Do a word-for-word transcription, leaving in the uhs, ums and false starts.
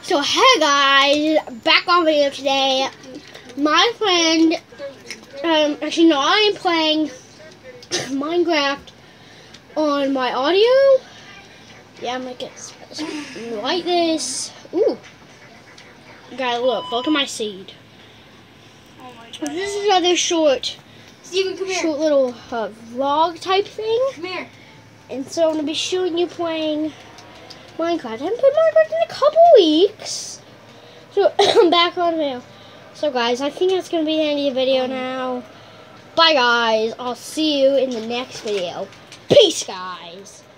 So hey guys, back on video today. My friend, um, actually no, I am playing Minecraft on my audio. Yeah, I'm gonna get like this. Ooh, guys, look, look at my seed. Oh my God. This is another short, Steven, come here. short little uh, vlog type thing. Come here. And so I'm gonna be showing you playing Minecraft. I haven't played Minecraft in a couple weeks. So I'm back on video. So guys, I think that's gonna be the end of the video now. Bye guys. I'll see you in the next video. Peace guys.